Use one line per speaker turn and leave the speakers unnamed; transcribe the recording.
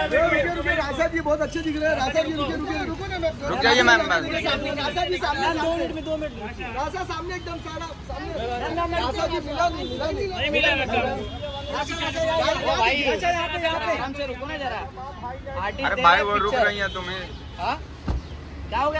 राशा जी बहुत अच्छे दिख रहे हैं। राशा जी रुको ना,
रुक जाइए मैम।
राशा जी सामने, 2 मिनट। राशा सामने एकदम सारा सामने। राशा जी मिला नहीं मिला भाई। आराम से रुको ना जरा।
अरे भाई वो रुक रही है तुम्हें।
क्या हो गया?